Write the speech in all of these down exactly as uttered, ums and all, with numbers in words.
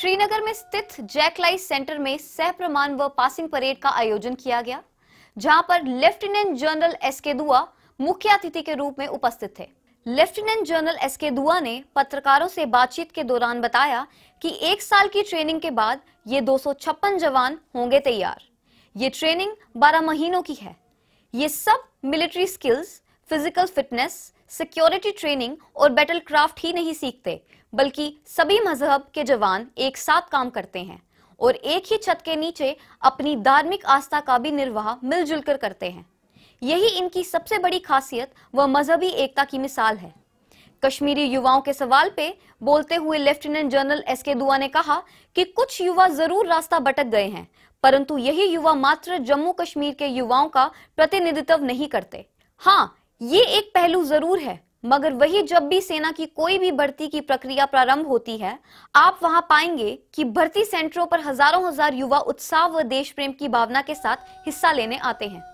श्रीनगर में स्थित जैकलाई सेंटर में सह प्रमाण व पासिंग परेड का आयोजन किया गया, जहां पर लेफ्टिनेंट जनरल एस के दुआ मुख्य अतिथि के रूप में उपस्थित थे। लेफ्टिनेंट जनरल एस के दुआ ने पत्रकारों से बातचीत के दौरान बताया कि एक साल की ट्रेनिंग के बाद ये दो सौ छप्पन जवान होंगे तैयार। ये ट्रेनिंग बारह महीनों की है। ये सब military skills, physical fitness, security training और बैटल क्राफ्ट ही नहीं सीखते, बल्कि सभी मजहब के जवान एक साथ काम करते हैं और एक ही छत के नीचे अपनी धार्मिक आस्था का भी निर्वाह मिलजुल कर करते हैं। यही इनकी सबसे बड़ी खासियत व मजहबी एकता की मिसाल है। कश्मीरी युवाओं के सवाल पे बोलते हुए लेफ्टिनेंट जनरल एस के दुआ ने कहा कि कुछ युवा जरूर रास्ता भटक गए हैं, परंतु यही युवा मात्र जम्मू कश्मीर के युवाओं का प्रतिनिधित्व नहीं करते। हाँ, ये एक पहलू जरूर है, मगर वही जब भी सेना की कोई भी भर्ती की प्रक्रिया प्रारंभ होती है, आप वहां पाएंगे कि भर्ती सेंटरों पर हजारों हजार युवा उत्साह व देश प्रेम की भावना के साथ हिस्सा लेने आते हैं।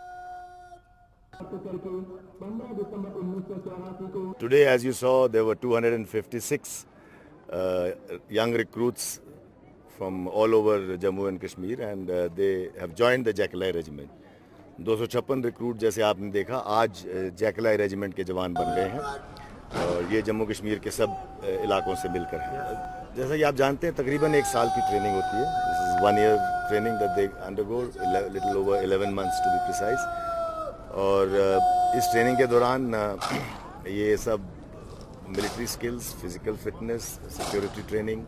Today, as you saw, there were two hundred fifty-six uh, young recruits from all over Jammu and Kashmir, and uh, they have joined the Jackalai Regiment. दो सौ छप्पन रिक्रूट जैसे आपने देखा आज जैकलाई रेजिमेंट के जवान बन गए हैं और ये जम्मू कश्मीर के सब इलाकों से मिलकर हैं। जैसा कि आप जानते हैं तकरीबन एक साल की ट्रेनिंग होती है। This is one year training that they undergo, little over eleven months to be precise. और इस ट्रेनिंग के दौरान ये सब military skills, physical fitness, security training,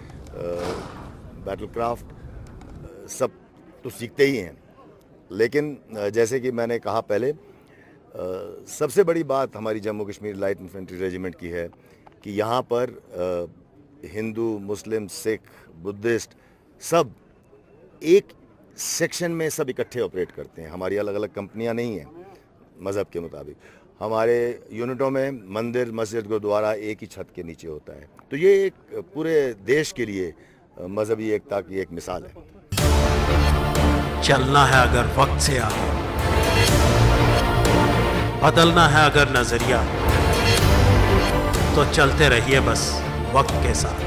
battle craft सब तो सीखते ही हैं, लेकिन जैसे कि मैंने कहा पहले, सबसे बड़ी बात हमारी Jammu Kashmir light infantry regiment की है कि यहाँ पर हिंदू, मुस्लिम, सिख, बुद्धिस्ट सब एक सेक्शन में सब इकट्ठे ऑपरेट करते हैं। हमारी अलग अलग कंपनियाँ नहीं हैं मज़हब के मुताबिक। हमारे यूनिटों में मंदिर, मस्जिद, गुरुद्वारा एक ही छत के नीचे होता है। तो ये एक पूरे देश के लिए मजहबी एकता की एक मिसाल है। चलना है अगर वक्त से आगे, बदलना है अगर नजरिया, तो चलते रहिए बस वक्त के साथ।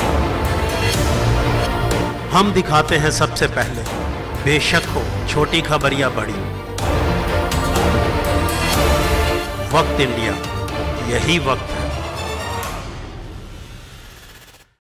हम दिखाते हैं सबसे पहले, बेशक हो छोटी खबर या बड़ी। वक्त इंडिया, यही वक्त है।